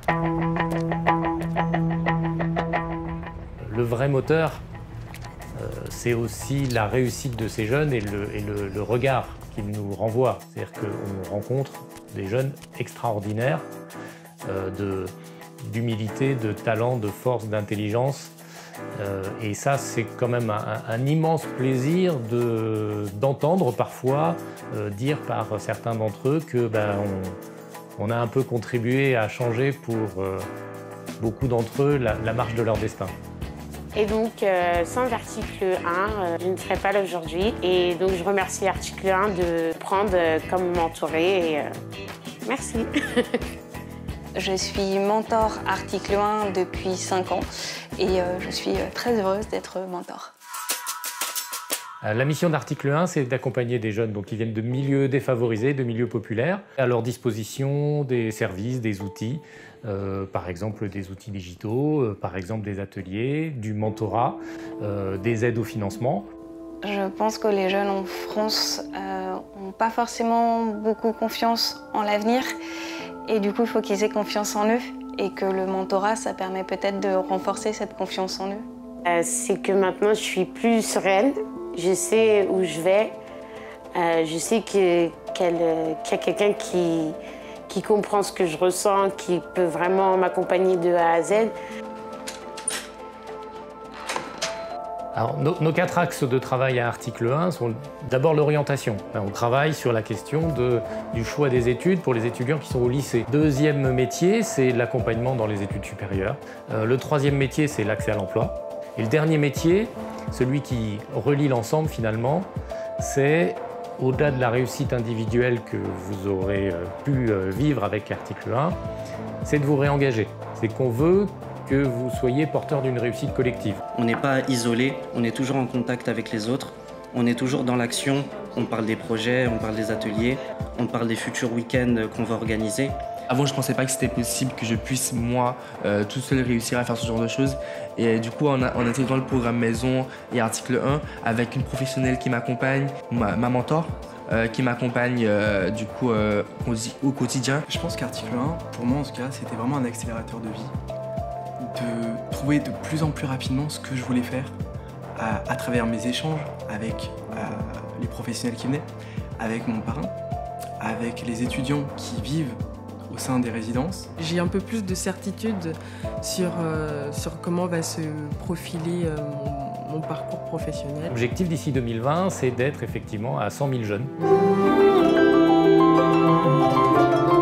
Le vrai moteur, c'est aussi la réussite de ces jeunes et le regard qu'ils nous renvoient. C'est-à-dire qu'on rencontre des jeunes extraordinaires, d'humilité, de talent, de force, d'intelligence. Et ça, c'est quand même un immense plaisir d'entendre parfois dire par certains d'entre eux que on a un peu contribué à changer pour beaucoup d'entre eux la marche de leur destin. Et donc, sans l'article 1, je ne serais pas là aujourd'hui. Et donc, je remercie l'article 1 de prendre comme mentoré. Et, merci. Je suis mentor article 1 depuis 5 ans et je suis très heureuse d'être mentor. La mission d'article 1, c'est d'accompagner des jeunes qui viennent de milieux défavorisés, de milieux populaires, à leur disposition des services, des outils, par exemple des outils digitaux, par exemple des ateliers, du mentorat, des aides au financement. Je pense que les jeunes en France n'ont pas forcément beaucoup confiance en l'avenir et du coup il faut qu'ils aient confiance en eux et que le mentorat, ça permet peut-être de renforcer cette confiance en eux. C'est que maintenant je suis plus sereine. Je sais où je vais, je sais qu'il y a quelqu'un qui comprend ce que je ressens, qui peut vraiment m'accompagner de A à Z. Alors, nos 4 axes de travail à article 1 sont d'abord l'orientation. On travaille sur la question du choix des études pour les étudiants qui sont au lycée. Deuxième métier, c'est l'accompagnement dans les études supérieures. Le troisième métier, c'est l'accès à l'emploi. Et le dernier métier, celui qui relie l'ensemble finalement, c'est, au-delà de la réussite individuelle que vous aurez pu vivre avec l'article 1, c'est de vous réengager. C'est qu'on veut que vous soyez porteur d'une réussite collective. On n'est pas isolé, on est toujours en contact avec les autres, on est toujours dans l'action, on parle des projets, on parle des ateliers, on parle des futurs week-ends qu'on va organiser. Avant, je ne pensais pas que c'était possible que je puisse, moi, tout seul réussir à faire ce genre de choses. Et du coup, en intégrant le programme Maison et article 1, avec une professionnelle qui m'accompagne, ma mentor, qui m'accompagne du coup au quotidien. Je pense qu'article 1, pour moi en tout cas, c'était vraiment un accélérateur de vie. De trouver de plus en plus rapidement ce que je voulais faire à travers mes échanges avec les professionnels qui venaient, avec mon parrain, avec les étudiants qui vivent au sein des résidences. J'ai un peu plus de certitude sur comment va se profiler mon parcours professionnel. L'objectif d'ici 2020, c'est d'être effectivement à 100 000 jeunes.